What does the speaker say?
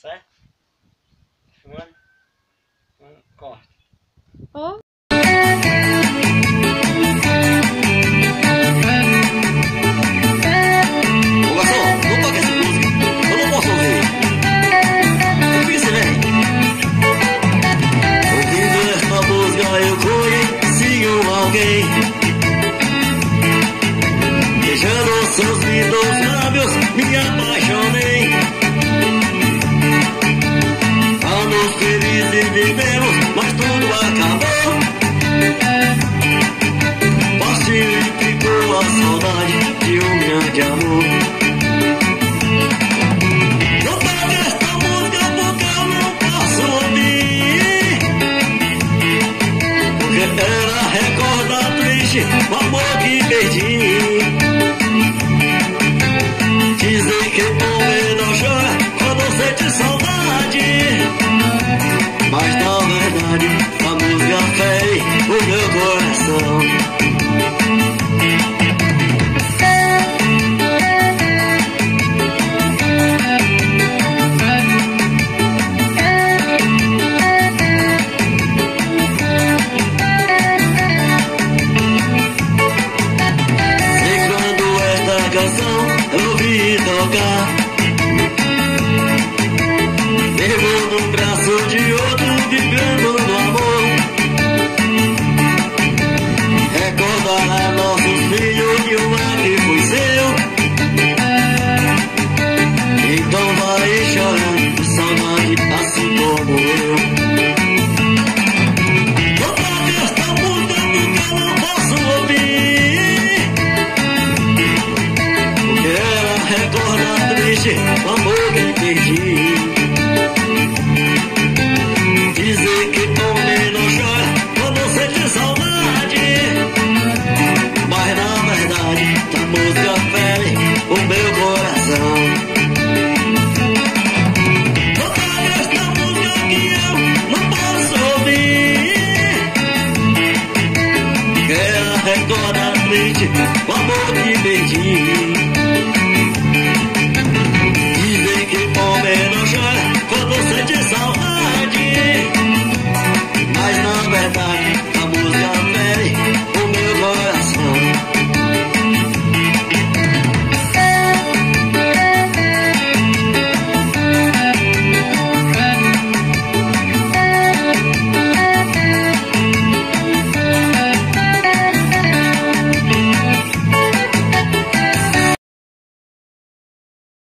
certo? Filmando? Corta. Ó. Ô garçom, não toque essa música. Eu não posso ouvir. O que você vem? Ouvindo esta música eu conheci alguém, beijando seus lindos lábios me apaixonei. Anos felizes vivemos, mas tudo acabou. Partiu e ficou a saudade de um grande amor. Não toque esta música porque eu não posso ouvir, porque ela recorda triste o amor que perdi. Dizem que homem não chora quando sente saudade, mas na verdade a música fere o meu coração. E quando esta canção eu ouvi tocar, levou num braço de outro, vivendo no amor. Recordará nossos filhos e o mar que foi seu. Então vai chorando de saudade, assim como eu. Não toque esta música porque eu não posso ouvir, porque ela recorda triste o amor que perdi. Dizem que homem não chora quando sente saudade, mas na verdade a música